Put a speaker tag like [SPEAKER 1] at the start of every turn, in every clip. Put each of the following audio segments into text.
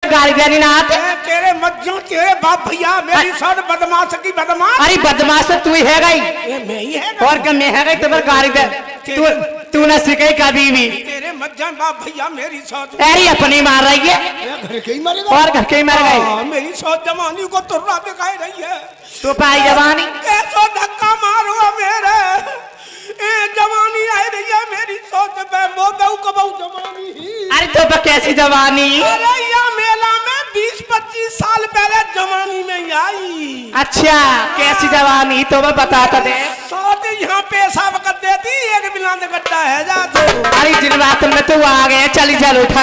[SPEAKER 1] गाली देनी ना आते
[SPEAKER 2] तेरे मज्जों तेरे बाप भैया मेरी सौत बदमाश की बदमाश।
[SPEAKER 1] अरे बदमाश तो तू ही है गई
[SPEAKER 2] मैं ही है
[SPEAKER 1] और क्या मैं है गई तो फिर गाली दे तू ना सीखे कभी भी
[SPEAKER 2] तेरे मज्जन बाप भैया मेरी सौत
[SPEAKER 1] अरे अपनी मार रही है
[SPEAKER 2] घर के ही मरेगा
[SPEAKER 1] और घर के ही मर गई
[SPEAKER 2] मेरी सौत जवानी को तुर्रा दिखाई रही है
[SPEAKER 1] तो पाई जवानी
[SPEAKER 2] कैसो धक्का मारो मेरे जवानी आई रही है मेरी सोच पे मोदऊ कबऊ जवानी ही।
[SPEAKER 1] अरे तो कैसी जवानी
[SPEAKER 2] अरे या मेला में 20-25 साल पहले जवानी में आई।
[SPEAKER 1] अच्छा कैसी जवानी तो मैं बताता दे
[SPEAKER 2] सोच यहाँ पेशाब कर देती एक बिना गड्ढा है जा तो।
[SPEAKER 1] अरे जिन बात में तू आ गए चली चल उठा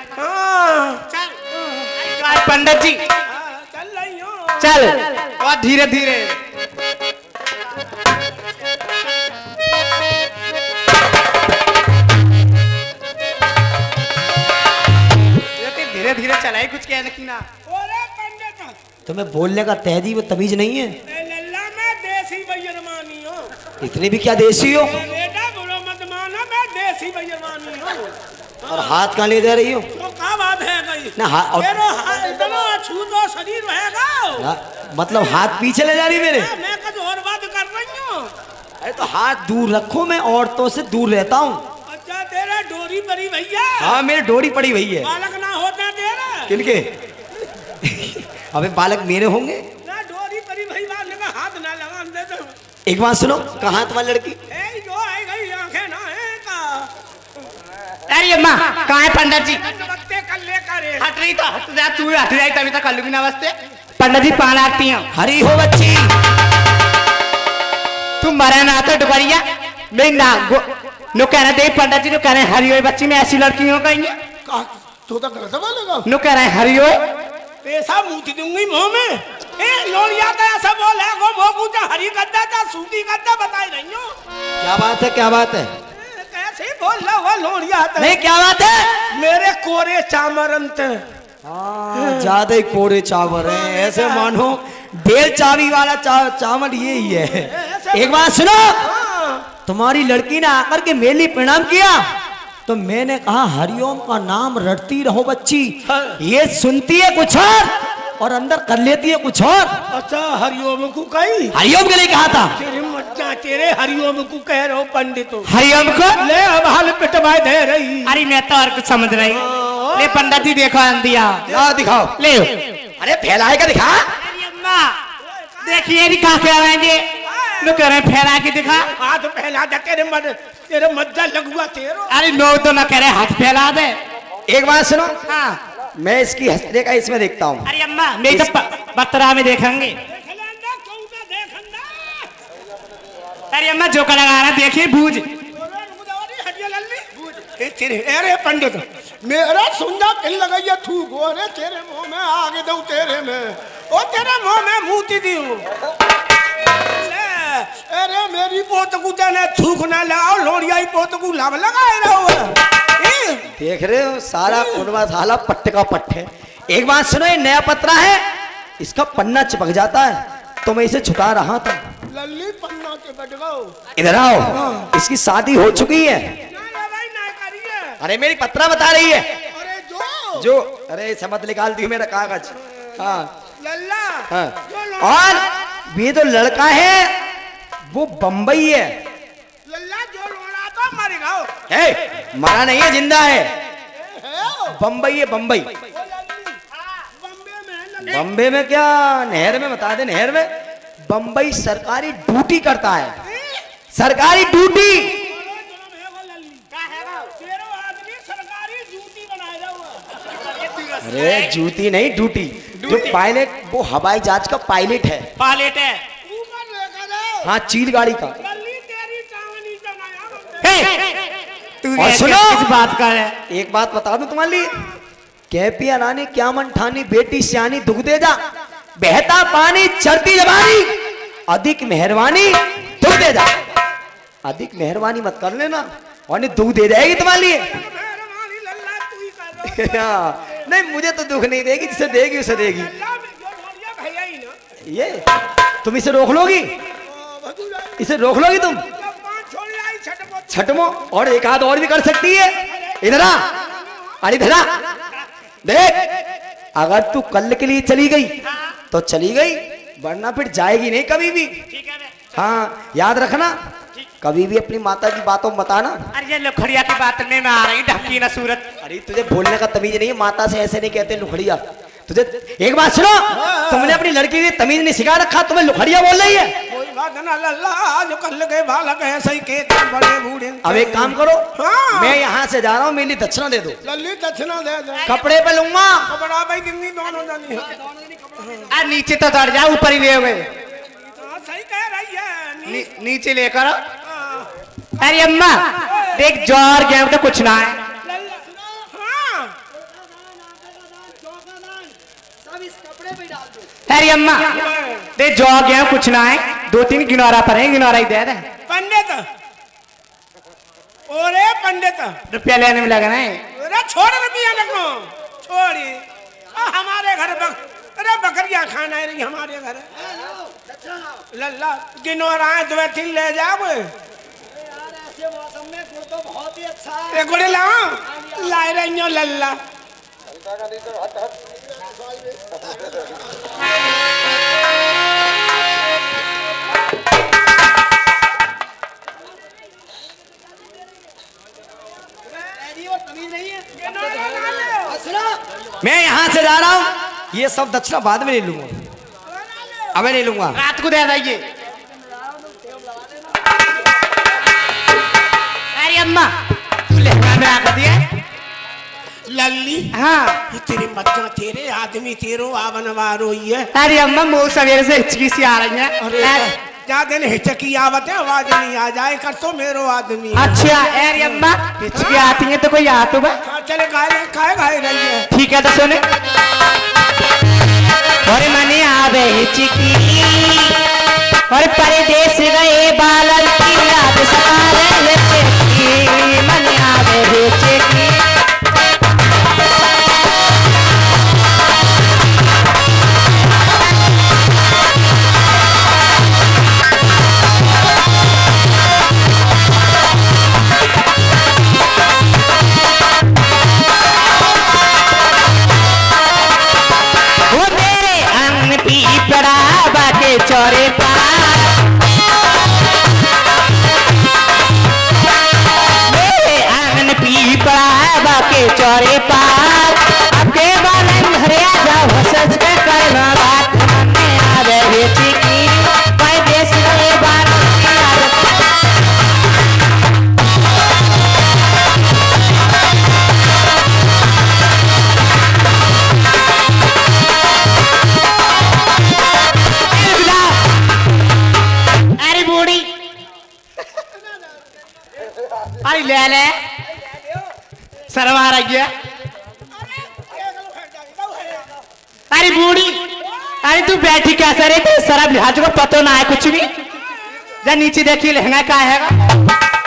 [SPEAKER 1] चल पंडित जी
[SPEAKER 2] चल रही हूँ
[SPEAKER 1] चल और धीरे धीरे धीरे धीरे चलाई कुछ कहने ना
[SPEAKER 3] तुम्हें बोलने का तहजीब तमीज नहीं है।
[SPEAKER 2] मैं देसी बेईमानी हूँ।
[SPEAKER 3] इतनी भी क्या देसी हो
[SPEAKER 2] बेटा बुरा मत मानो मैं देसी बेईमानी हूँ।
[SPEAKER 3] और हाथ कहाँ ले दे रही हो
[SPEAKER 2] तो क्या बात है गई
[SPEAKER 3] ना हाथ
[SPEAKER 2] इतना छू तो शरीर रहेगा
[SPEAKER 3] मतलब हाथ पीछे ले जा रही मेरे
[SPEAKER 2] मैं कुछ और बात कर रही हूँ।
[SPEAKER 3] अरे तो हाथ दूर रखो मैं औरतों से दूर रहता हूँ।
[SPEAKER 2] अच्छा तेरा डोरी पड़ी भैया
[SPEAKER 3] हाँ मेरी डोरी पड़ी भई है
[SPEAKER 2] बालक ना होता तेरा
[SPEAKER 3] किनके अबे बालक मेरे होंगे
[SPEAKER 2] ना डोरी पड़ी भई बालक का हाथ ना लगा दे तो
[SPEAKER 3] एक बात सुनो कहाँ तुम्हारी लड़की
[SPEAKER 2] जो आई गई आंखें ना है का
[SPEAKER 1] अरे अम्मा कहाँ है पंडित जी
[SPEAKER 2] वक्ते कल लेकर
[SPEAKER 1] हट रही तो हट जा तू हट जाए तभी तक कर लूंगी ना वस्ते पंडित जी पान आती हैं
[SPEAKER 3] हरी हो बच्ची
[SPEAKER 1] तुम मरे ना तो डुबरिया मैं ना नो कह रहे देख पंडित जी नो कह रहे हरी हो बच्ची में ऐसी लड़की हो कहीं
[SPEAKER 2] तू तो गलत बोलेगा
[SPEAKER 1] नो कह रहे हरी हो
[SPEAKER 2] पैसा मूती दूंगी मुंह में लोलिया का ऐसा बोल है वो कुछ हरी गद्दा था सूती गद्दा बताई नहीं हो
[SPEAKER 3] क्या बात है क्या बात है
[SPEAKER 2] कैसे बोल रहा वो लोलिया
[SPEAKER 3] नहीं क्या बात है
[SPEAKER 2] मेरे कोरे चामरंत
[SPEAKER 3] ज्यादा ही कोरे चावल है ऐसे मानो बेल चावी वाला चावल ये ही है। एक बात सुनो तुम्हारी लड़की ने आकर के मेली प्रणाम किया तो मैंने कहा हरिओम का नाम रटती रहो बच्ची ये सुनती है कुछ और अंदर कर लेती है कुछ और।
[SPEAKER 2] अच्छा हरिओम को कही
[SPEAKER 3] हरिओम के लिए कहा था
[SPEAKER 2] तेरे मच्चा तेरे हरिओम को कह रहा हूँ पंडित
[SPEAKER 1] हरिओम को
[SPEAKER 2] ले अब हाल पिटवाई दे रही।
[SPEAKER 1] अरे मैं तो और कुछ समझ रही ले पंडित जी देखो दिया
[SPEAKER 3] दिखाओ
[SPEAKER 1] ले
[SPEAKER 3] अरे फैलाएगा दिखा
[SPEAKER 1] अम्मा देखिए कहा कह रहे हैं नो कह रहे फैला के दिखा
[SPEAKER 2] हाथ फैला दे तेरे मज्जा लगुआ तेरो।
[SPEAKER 1] अरे नो तो ना कह रहे हाथ फैला दे
[SPEAKER 3] एक बात सुनो
[SPEAKER 1] हाँ
[SPEAKER 3] मैं इसकी हंसने का इसमें देखता हूँ।
[SPEAKER 1] अरे अम्मा मैं तो बतरा में देखेंगे अरे अम्मा जो का लगा रहा देखिए भूज
[SPEAKER 2] अरे पंडित मेरा सुंदर पिल लगाई है थूक अरे तेरे मुंह में आगे दो तेरे में ओ तेरे मुंह में मूती दी अरे मेरी पोत को जाने थूक ना लाओ लोड़िया ही पोत को लाभ लगाए रहो
[SPEAKER 3] देख रहे हो सारा कुनवा साला पट्टे का पट्ट है। एक बात सुनो ये नया पत्रा है इसका पन्ना चिपक जाता है तो मैं इसे छुटा रहा था।
[SPEAKER 2] लल्ली पन्ना के बैठ गओ
[SPEAKER 3] इधर आओ इसकी शादी हो चुकी है। अरे मेरी पत्रा बता रही है
[SPEAKER 2] अरे
[SPEAKER 3] जो अरे समझ निकाल दी मेरा कागज हाँ
[SPEAKER 2] लल्ला
[SPEAKER 3] हाँ और ये तो लड़का है वो बम्बई है
[SPEAKER 2] लल्ला जो लोड़ा तो मरेगा
[SPEAKER 3] है मरा नहीं है जिंदा है बम्बई है बम्बई बम्बे में क्या नहर में बता दे नहर में बम्बई सरकारी ड्यूटी करता है सरकारी ड्यूटी अरे जूती नहीं ड्यूटी जो पायलट वो हवाई जहाज का पायलट है हाँ चील गाड़ी का।
[SPEAKER 1] और सुनो किस बात का है
[SPEAKER 3] एक बात बता दूं तुम्हारे लिए कैपिया रानी क्या मन ठानी बेटी सियानी दुख दे जा बहता पानी चढ़ती जवानी अधिक मेहरबानी दुख दे जा अधिक मेहरबानी मत कर लेना और नहीं दुख दे जाएगी तुम्हारे लिए नहीं मुझे तो दुख नहीं देगी जिसे देगी उसे देगी ये तुम इसे रोक लोगी इसे रोक लोगी तुम छठमो और एक आध और भी कर सकती है। इधर आ अरे इधर आ देख अगर तू कल के लिए चली गई तो चली गई, वरना फिर जाएगी नहीं कभी भी।
[SPEAKER 1] ठीक है बे।
[SPEAKER 3] हाँ याद रखना, कभी भी अपनी माता की बातों में बताना।
[SPEAKER 1] अरे ये लुखड़िया की बात में मैं आ रही ढकी ना सूरत।
[SPEAKER 3] अरे तुझे बोलने का तमीज नहीं है, माता से ऐसे नहीं कहते लुखड़िया। तुझे एक बात सुनो, तुमने अपनी लड़की की तमीज नहीं सिखा रखा, तुम्हें लुखड़िया बोल रही है।
[SPEAKER 2] कोई बात ना लल्ला, जो कल के बालक है सही के बड़े बूढ़े।
[SPEAKER 3] अब एक काम करो,
[SPEAKER 2] हाँ।
[SPEAKER 3] मैं यहाँ से जा रहा हूँ, मेरे लिए दक्षिणा दे दो।
[SPEAKER 2] लल्ली दक्षिणा दे दे।
[SPEAKER 3] कपड़े पे लूंगा।
[SPEAKER 2] कपड़ा भाई कितनी दोनों जानी है।
[SPEAKER 1] अरे नीचे तो चढ़ जा, ऊपर ही ले गए।
[SPEAKER 2] हाँ, सही कह रही है।
[SPEAKER 1] नीचे लेकर।
[SPEAKER 2] हाँ।
[SPEAKER 1] अरे अम्मा देख, जोर गेहूं तो कुछ ना है।
[SPEAKER 2] हाँ।
[SPEAKER 1] अरे अम्मा देख, जोर गेहूं कुछ ना है, 2-3 गिनौरा पर है, गिनौरा ही दे दे।
[SPEAKER 2] पंडित, ओरे पंडित,
[SPEAKER 1] रुपया लेने में लगना है।
[SPEAKER 2] अरे छोड़ रुपया लगो, छोड़ी। हमारे घर अरे बकरियां खाना है रही हमारे घर। लल्ला गिनौरा है, 2-3 ले जाओ।
[SPEAKER 3] ऐसे मौसम में गुड़ तो बहुत ही अच्छा है।
[SPEAKER 2] गुड़ लाओ, ला रही हो लल्ला।
[SPEAKER 3] मैं यहाँ से जा रहा हूँ, ये सब दक्षिणा बाद में ले लूंगा, अबे नहीं लूंगा।
[SPEAKER 1] रात को दे दीजिए। अरे अम्मा तू लहंगा में आकर दिया।
[SPEAKER 2] लल्ली
[SPEAKER 1] हाँ
[SPEAKER 2] ये तेरे बच्चा तेरे आदमी तेरो आवन वारो ये।
[SPEAKER 1] अरे अम्मा मुँह सवेरे से हिचकी सी आ रही है।
[SPEAKER 2] अरे क्या दिन हिचकी आवत है, आवाज नहीं आ जाए कर तो मेरो आदमी।
[SPEAKER 1] अच्छा अरे अम्मा हिचकी आती है तो कोई आ तो बा।
[SPEAKER 2] हाँ चले खाए रही है।
[SPEAKER 1] ठीक है तो सुने। और मने आवे हिचकी और परदेश गए बालन की याद सता रहे थे, मने आवे हिचकी। चौरे मेरे आंगन पीपड़ा बाके चौरे पार, आपके बालन घरे आ जाओ सज के करना बात। मने आवे हिचकी परदेश गए बालन की याद। अरे ले ले सरवा रही है। अरे बूढ़ी, अरे तू बैठी कैसे रे, तो शराब लिहाज को पतो ना है कुछ भी। जा नीचे देखिए लहंगा का है।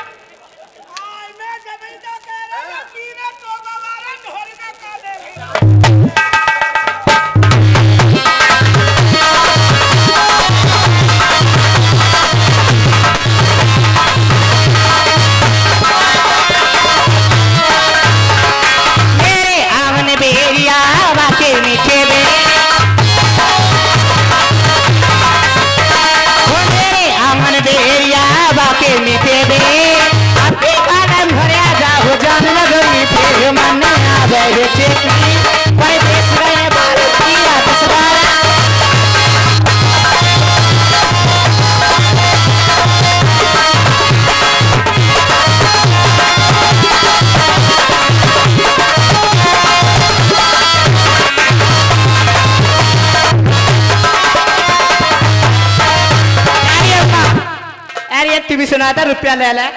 [SPEAKER 1] भी सुना था, रुपया ले ले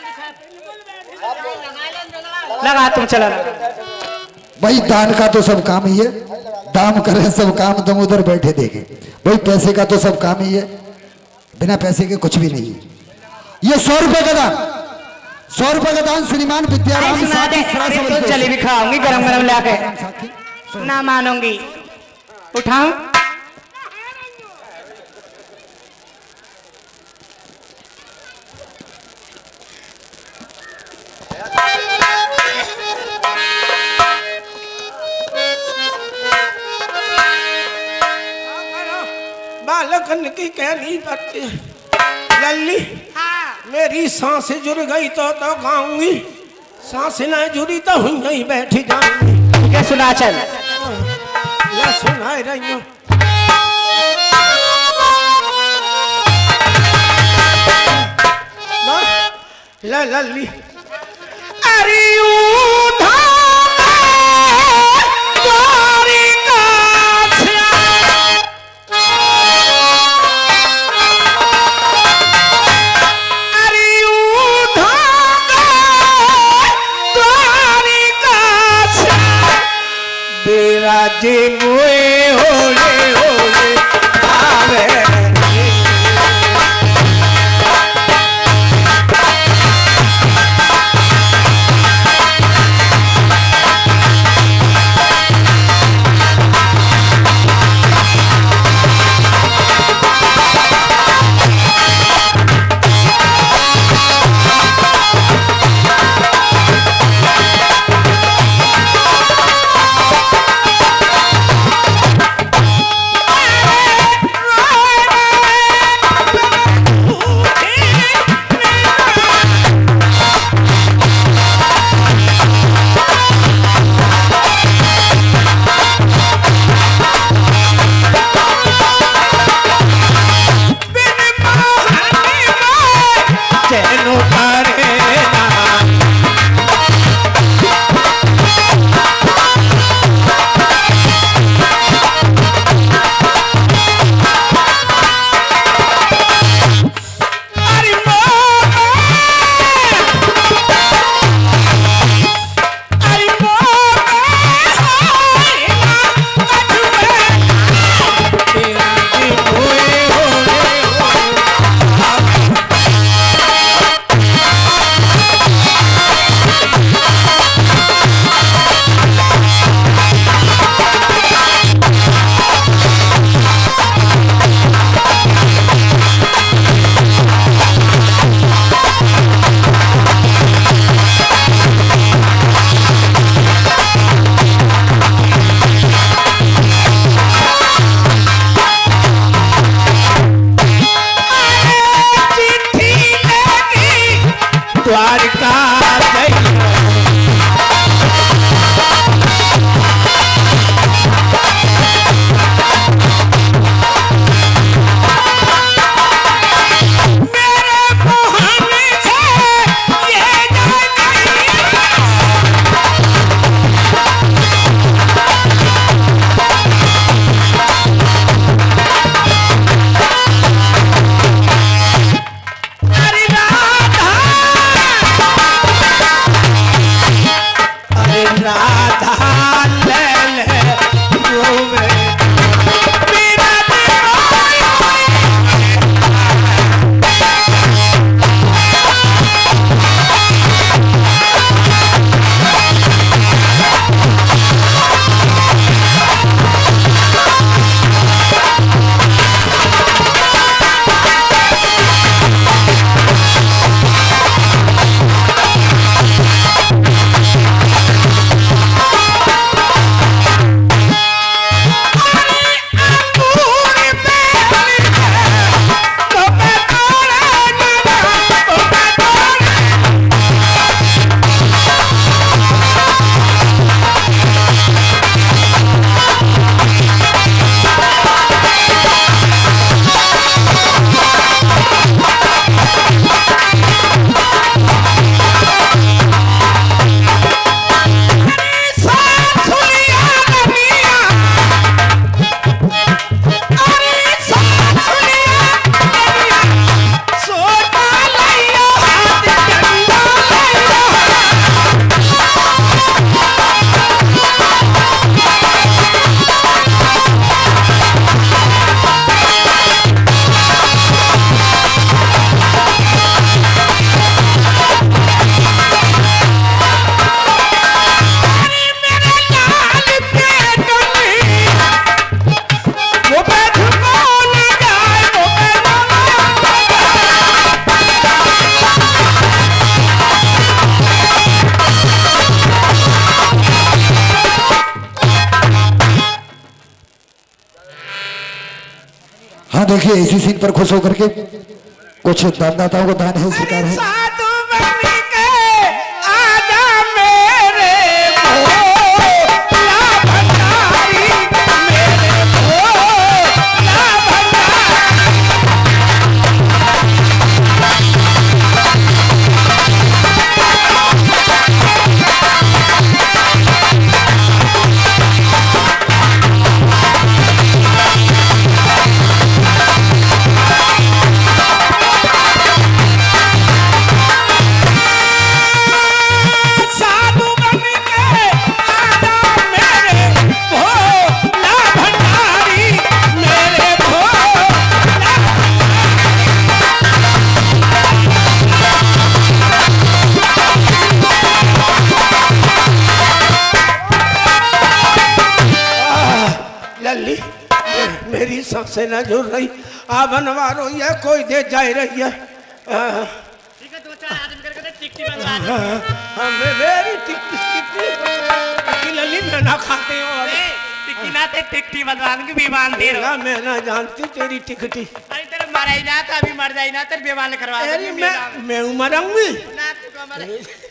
[SPEAKER 1] लगा तुम चला
[SPEAKER 4] भाई। दान का तो सब काम ही है, दाम करें सब काम, तुम उधर बैठे देखे भाई। पैसे का तो सब काम ही है, बिना पैसे के कुछ भी नहीं है। ये 100 रुपए का दान, 100 रुपए का दान श्रीमान विद्याराम
[SPEAKER 1] तो जलेबी खाऊंगी गरम गरम लाके, ना मानूंगी। उठाऊं
[SPEAKER 2] बालकन की कहनी पड़ती है। लल्ली मेरी सांस जुड़ गई तो गाऊंगी, सांस न जुड़ी तो हुई नहीं बैठी जाऊंगी।
[SPEAKER 1] क्या सुना चल
[SPEAKER 2] ये सुना रही हूँ। लल्ली अरे जी मुए होले होले आवे
[SPEAKER 4] हाँ देखिए इसी सीन पर खुश होकर के कुछ दानदाताओं को दान है स्वीकार है।
[SPEAKER 2] साधु बन के आजा मेरे भोला भंडारी, मेरे भोला भंडारी। साधु बन के आजा मेरे भोला भंडारी, मेरे भोला। लल्ली मेरी सांसें न जुड़ रही, आ बनवारो ये कोई दे जाए रही है।
[SPEAKER 1] ठीक है, दो चार आदमी करके टिकटी बनवा दो।
[SPEAKER 2] हाँ मेरी टिक्की लल्ली मैं ना खाती हूँ।
[SPEAKER 1] टिकटी ना ते टिकटी बनवा दूंगी, विमान दे रहा
[SPEAKER 2] ना मैं ना जानती तेरी टिकटी।
[SPEAKER 1] अरे तेरे मरा ही ना तो अभी मर जाए ना, तेरे विमान करवा
[SPEAKER 2] अरे
[SPEAKER 1] दूंगी।
[SPEAKER 2] मैं मरूंगी।
[SPEAKER 1] ना तू को मरे।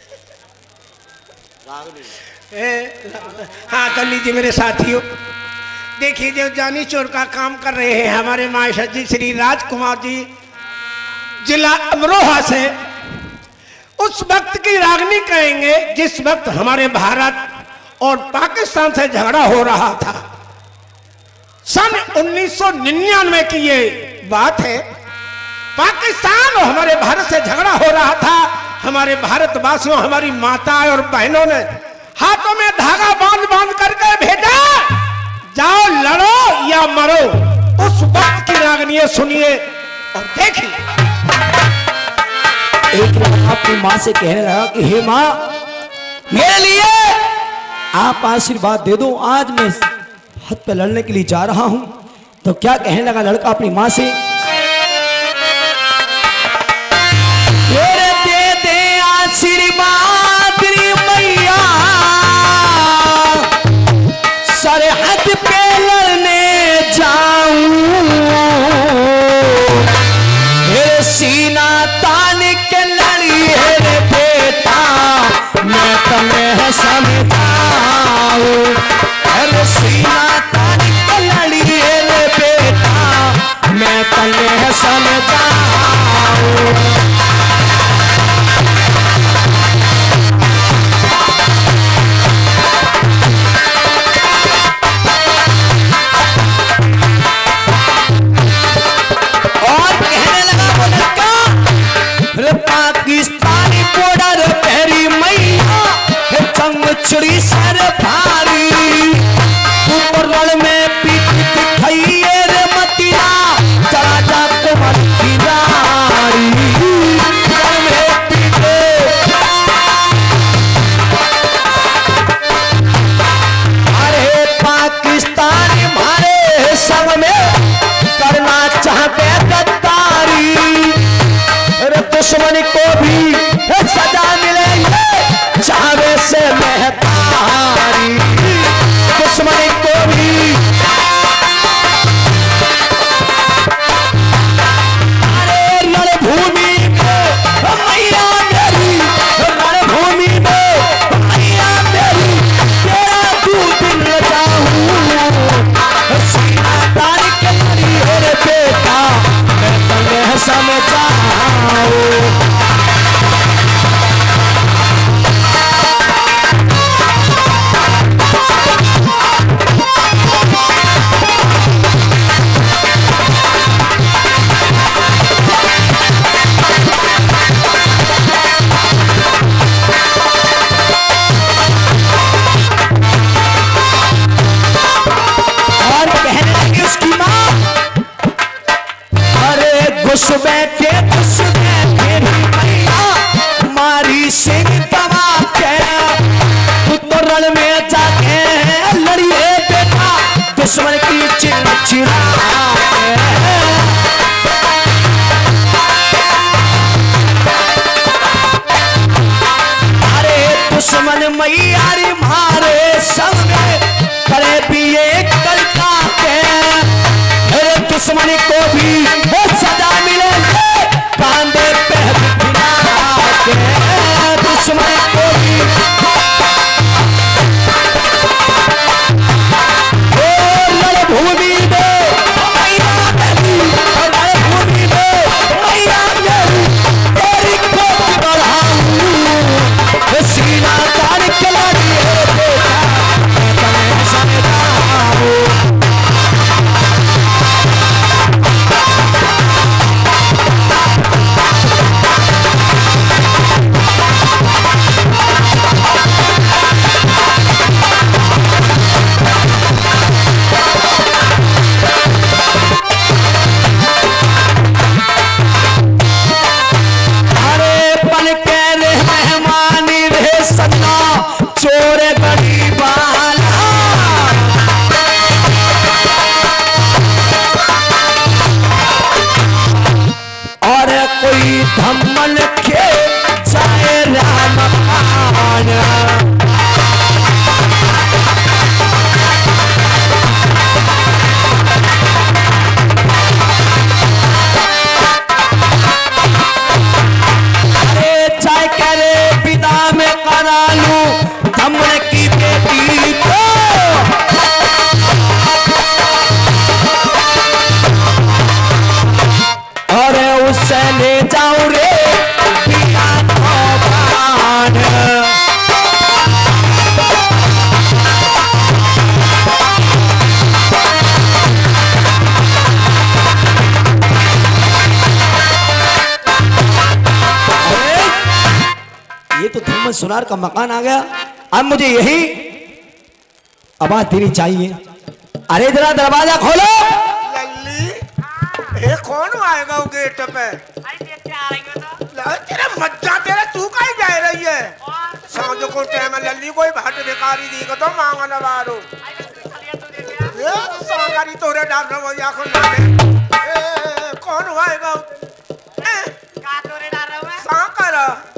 [SPEAKER 2] हाँ तो लीजिए मेरे साथियों, देखिए जो जानी चोर का काम कर रहे हैं हमारे मास्टर जी श्री राजकुमार जी, जिला अमरोहा से। उस वक्त की रागनी कहेंगे जिस वक्त हमारे भारत और पाकिस्तान से झगड़ा हो रहा था। सन 1999 की ये बात है। पाकिस्तान और हमारे भारत से झगड़ा हो रहा था। हमारे भारतवासियों, हमारी माताएं और बहनों ने हाथों में धागा बांध बांध करके भेजा, जाओ लड़ो या मरो। उस वक्त की रागनियां सुनिए और देखिए।
[SPEAKER 3] एक लड़का अपनी माँ से कहने लगा कि हे माँ, मेरे लिए आप आशीर्वाद दे दो, आज मैं हद पे लड़ने के लिए जा रहा हूं। तो क्या कहने लगा लड़का अपनी माँ से, मेरे दे दे आशीर्वाद रे मैया, सरहद पे लड़ने जाऊं, मेरे सीना तान के लड़िए रे बेटा, मैं तुम्हें समझाऊं। अरे सीना तान के लड़िए रे बेटा, मैं तुम्हें समझाऊं। पाकिस्तानी बॉर्डर तेरी मैया, चंगचड़ी सर भारी, ऊपर रण में पीट दिखाइए रे मतिया, चला जा कुमार की रारी, रण में पीटे। अरे पाकिस्तानी हमारे संग में करना चाहते गद्दारी, दुश्मन को भी सजा मिलेगी चावे से महतारी, दुश्मन को भी। अरे रणभूमि में मैया मेरी, रणभूमि में मैया मेरी, तेरा तू दिन जाऊं, सीना तार के लिए रे बेटा, मैं तुम्हें समझाऊं। और कहने लगी उसकी माँ, अरे घुस बैठे मेरी मैया, मारी सिंह दबा के, तो रण में जाके लड़िए बेटा, दुश्मन की चिड़ा। अरे दुश्मन मैयारी मारे संग करे भी एक कलका के, दुश्मन को भी कमल सुनार का मकान आ गया। अब मुझे यही आवाज देनी चाहिए, अरे जरा दरवाजा खोलो।
[SPEAKER 2] लल्ली ये कौन आएगा वो गेट पे? तेरा मज्जा तेरा तू कहीं जा रही है? समझो को टाइम लल्ली कोई भाट भिखारी दी को तो मांगना बारो ये सरकारी तोरे डाल रहा या को नाले कौन आएगा? का तोरे डाल रहा है साकर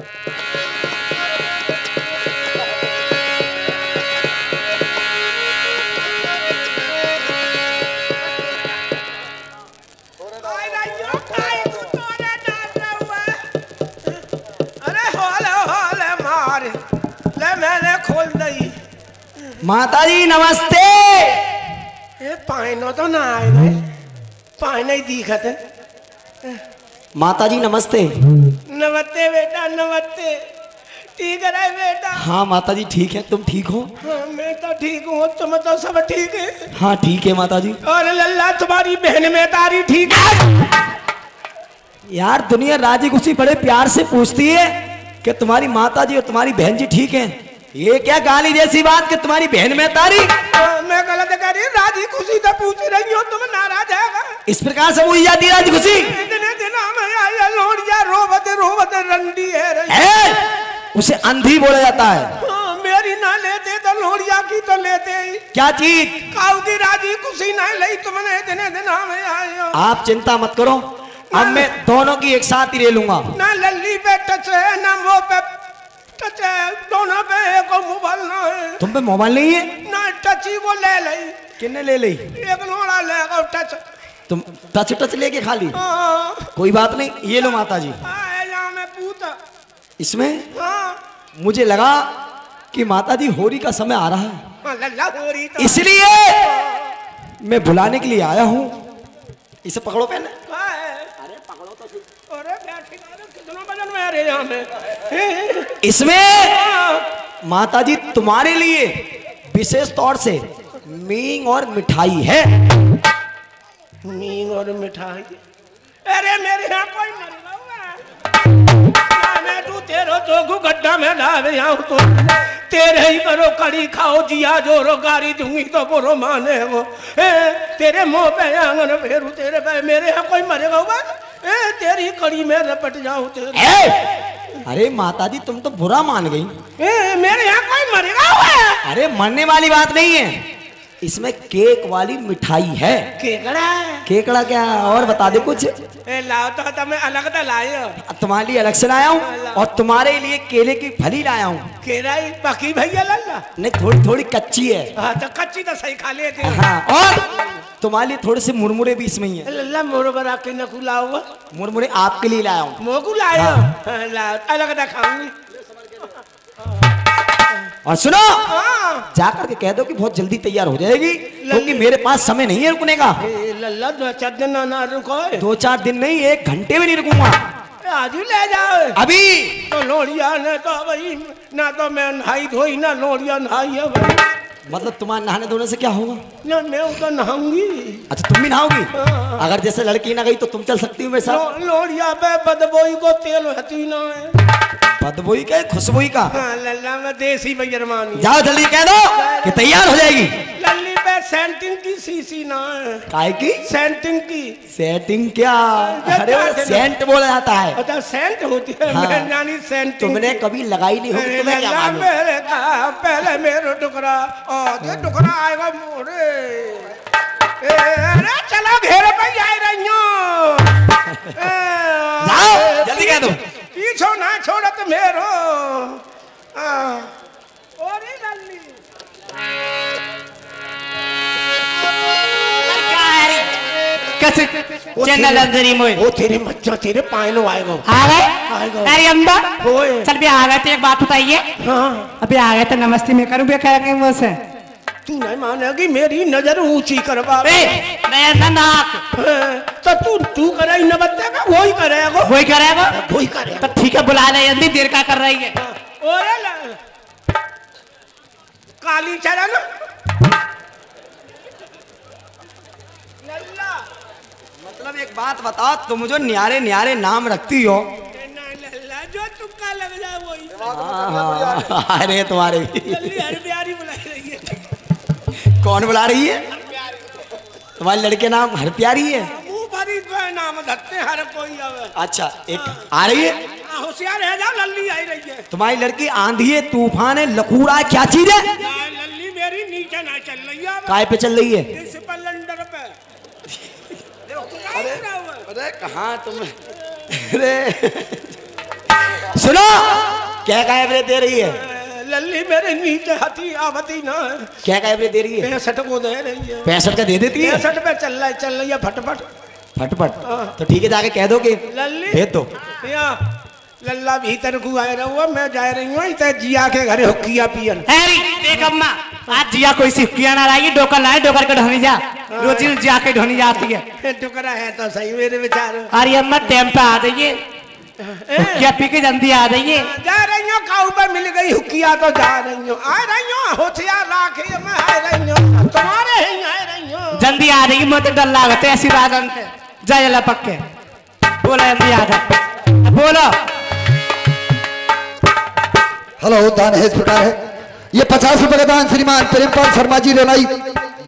[SPEAKER 3] माताजी नमस्ते।
[SPEAKER 2] ए पाइनो तो ना आए पाइन ही दिखत है।
[SPEAKER 3] माताजी नमस्ते।
[SPEAKER 2] नमस्ते बेटा नमस्ते। ठीक है बेटा?
[SPEAKER 3] हाँ माताजी ठीक है, तुम ठीक हो?
[SPEAKER 2] हाँ मैं तो ठीक हूँ, तुम तो सब ठीक है?
[SPEAKER 3] हाँ ठीक है माताजी।
[SPEAKER 2] और लल्ला तुम्हारी बहन में तारी ठीक है?
[SPEAKER 3] यार दुनिया राजी खुशी बड़े प्यार से पूछती है कि तुम्हारी माताजी और तुम्हारी बहन जी ठीक है। ये क्या गाली जैसी बात कि तुम्हारी बहन में तारी?
[SPEAKER 2] मैं गलत कह रही, राजी खुशी तो पूछ रही हो, तुम नाराज है?
[SPEAKER 3] इस प्रकार से पूछ जाती राजी खुशी?
[SPEAKER 2] इतने दिन में आया लोड़िया रोवत रोवत रंडी है
[SPEAKER 3] उसे अंधी बोला जाता है।
[SPEAKER 2] मेरी ना लेते तो लोड़िया की तो लेते ही।
[SPEAKER 3] क्या चीज?
[SPEAKER 2] काऊ की राजी खुशी ना ली तुमने इतने दिन में आए हो।
[SPEAKER 3] आप चिंता मत करो, अब मैं दोनों की एक साथ ही ले लूंगा।
[SPEAKER 2] ना लल्ली पे टच है ना वो पे टच है, दोनों पे एक मोबाइल ना है।
[SPEAKER 3] तुम पे मोबाइल नहीं है?
[SPEAKER 2] ना टच ही वो ले ली।
[SPEAKER 3] किन्ने ले ली?
[SPEAKER 2] एक लोड़ा लेगा टच।
[SPEAKER 3] तुम टच लेके खा ली? कोई बात नहीं, ये लो माताजी।
[SPEAKER 2] में पूता
[SPEAKER 3] इसमें
[SPEAKER 2] हाँ।
[SPEAKER 3] मुझे लगा कि माताजी होरी का समय आ रहा है,
[SPEAKER 2] लल्ला होरी तो
[SPEAKER 3] इसलिए मैं बुलाने के लिए आया हूँ। इसे पकड़ो पहले।
[SPEAKER 2] अरे पकड़ो तो ठीक। अरे बैठी कितना वजन में आ रहे यहाँ में?
[SPEAKER 3] इसमें माताजी तुम्हारे लिए विशेष तौर से मींग और मिठाई है।
[SPEAKER 2] मींग और मिठाई? अरे मेरे यहाँ कोई मरना मैं तू तेरो जोगू गड्ढा में डाल यहाँ तो तेरे ही करो कड़ी खाओ जिया जोरो गाड़ी दूंगी तो बोरो माने वो तेरे मुंह पे आंगन फेरू तेरे पे मेरे यहाँ कोई मरेगा हुआ तेरी कड़ी में रपट जाऊं तेरे।
[SPEAKER 3] अरे माताजी तुम तो बुरा मान गई।
[SPEAKER 2] मेरे यहाँ कोई मरेगा हुआ?
[SPEAKER 3] अरे मरने वाली बात नहीं है, इसमें केक वाली मिठाई है।
[SPEAKER 2] केकड़ा?
[SPEAKER 3] केकड़ा क्या और बता दे कुछ।
[SPEAKER 2] लाओ तो मैं अलग तो लाया,
[SPEAKER 3] तुम्हारे लिए अलग से लाया हूँ और तुम्हारे लिए केले की फली लाया हूँ।
[SPEAKER 2] केला पकी भैया लल्ला?
[SPEAKER 3] नहीं थोड़ी थोड़ी कच्ची है।
[SPEAKER 2] हाँ तो कच्ची तो सही खा लेते।
[SPEAKER 3] हाँ और तुम्हारे लिए थोड़े से मुरमुरे भी इसमें ही है।
[SPEAKER 2] लल्ला मुरमुरे आके न खुलाओ।
[SPEAKER 3] मुरमुरे आपके लिए लाया हूँ।
[SPEAKER 2] मोगू लाया? हाँ। लाओ अलग तो खाऊंगी।
[SPEAKER 3] और सुनो जाकर के कह दो कि बहुत जल्दी तैयार हो जाएगी क्योंकि मेरे पास समय नहीं है रुकने का।
[SPEAKER 2] लल्ला 2-4 दिन ना रुको।
[SPEAKER 3] 2-4 दिन नहीं, 1 घंटे भी नहीं रुकूंगा।
[SPEAKER 2] आज ही ले जाओ
[SPEAKER 3] अभी।
[SPEAKER 2] तो लोड़िया ने तो भाई ना तो मैं नहाई धोई ना लोड़िया नहाई है भाई।
[SPEAKER 3] मतलब तुम्हारे नहाने धोने से क्या होगा?
[SPEAKER 2] ना मैं तो नहाऊंगी।
[SPEAKER 3] अच्छा तुम भी नहाओगी? अगर जैसे लड़की ना गई तो तुम चल सकती हो मेरे साथ।
[SPEAKER 2] लोड़िया पे बदबोई को तेल हती ना है।
[SPEAKER 3] बदबोई का खुशबोई का?
[SPEAKER 2] हाँ लल्ला में देसी बेईमानी।
[SPEAKER 3] जाओ जल्दी कह दो कि तैयार हो जाएगी।
[SPEAKER 2] लल्ली पे सेंटिंग की सीसी ना है।
[SPEAKER 3] काय की?
[SPEAKER 2] सेंटिंग की।
[SPEAKER 3] सेटिंग क्या? अरे वो सेंट बोला जाता है।
[SPEAKER 2] अच्छा सेंट होती है?
[SPEAKER 3] हाँ।
[SPEAKER 2] मैं जानी सेंटिंग।
[SPEAKER 3] तुमने कभी लगाई नहीं होगी, तुम्हें क्या मालूम?
[SPEAKER 2] मेरे का पहले मेरे टुकड़ा और टुकड़ा आएगा मोरे। अरे चलो घेरे पे जा रही हूँ।
[SPEAKER 3] जाओ जल्दी कह दो।
[SPEAKER 2] पीछो ना छोड़त मेरो। ओरे लल्ली
[SPEAKER 1] कैसे चैनल अंदरी मोय
[SPEAKER 2] वो तेरे मच्छा तेरे पायनो आएगा।
[SPEAKER 1] आ गए? अरे अम्बा चल भी आ गए तो एक बात बताइए।
[SPEAKER 2] हाँ
[SPEAKER 1] अभी आ गए तो नमस्ते में करूँ क्या करेंगे वो से?
[SPEAKER 2] तू नहीं मानेगी मेरी नजर ऊंची करवा। तो तू करे न बच्चा वही करेगा।
[SPEAKER 1] वही करेगा?
[SPEAKER 2] वही करेगा।
[SPEAKER 1] तो ठीक है बुला ले जल्दी, देर क्या कर रही है?
[SPEAKER 2] ओरे काली चरण लल्ला।
[SPEAKER 3] मतलब एक बात बताओ, तुम जो न्यारे न्यारे नाम रखती हो
[SPEAKER 2] लल्ला जो तुक्का लग जाए वही।
[SPEAKER 3] हाँ, अरे तुम्हारे भी
[SPEAKER 2] लल्ली हर प्यारी बुलाई रही है।
[SPEAKER 3] कौन बुला रही है? तुम्हारे लड़के नाम हर प्यारी है?
[SPEAKER 2] मुंह भरी तो नाम धरते हर कोई आवे।
[SPEAKER 3] अच्छा, एक आ रही है,
[SPEAKER 2] होशियार है जा, लल्ली आई रही है।
[SPEAKER 3] तुम्हारी लड़की आंधी है, तूफान है, लकूड़ा है, क्या चीज है?
[SPEAKER 2] लल्ली मेरी नीचे ना चल रही है।
[SPEAKER 3] काय पे चल रही है?
[SPEAKER 2] इस पलंडर पे।
[SPEAKER 3] अरे कहाँ तुम? अरे सुनो, क्या कैबरे दे रही है?
[SPEAKER 2] लल्ली मेरे नीचे हती आवती ना।
[SPEAKER 3] क्या कैबरे दे रही है?
[SPEAKER 2] 65 को दे रही है।
[SPEAKER 3] 65 का दे देती है?
[SPEAKER 2] 65 पे चल रही है फटफट।
[SPEAKER 3] फटफट तो ठीक है, जाके कह दो कि
[SPEAKER 2] लल्ली
[SPEAKER 3] भेज दो।
[SPEAKER 2] लल्ला भीतर को आए रहुआ, मैं जा रही हूँ इतने जिया के घरे हुक्किया पियन।
[SPEAKER 1] हैरी देख अम्मा, आज जिया कोई सी हुक्किया ना लाएगी, डोकर लाए, डोकर के ढोनी जा, रोजी जिया के ढोनी जाती है।
[SPEAKER 2] टुकड़ा है तो सही मेरे विचार।
[SPEAKER 1] अरे अम्मा टाइम पे आ जाइए, हुक्किया पी के जल्दी आ जाइए।
[SPEAKER 2] जा रही हूँ, काऊ पे मिल गई हुक्किया तो जा रही हूँ। आ रही हूँ, होशियार राखे मैं आ रही हूँ, तुम्हारे ही आ रही हूँ।
[SPEAKER 1] जल्दी आ जाइए, मुझे डर लागत है ऐसी बात अंत। जय ला पक्के बोला, जल्दी आ जा, बोलो।
[SPEAKER 4] हेलो, दान है इस प्रकार है, ये 50 रुपए का दान श्रीमान प्रेमपाल शर्मा जी रेलाई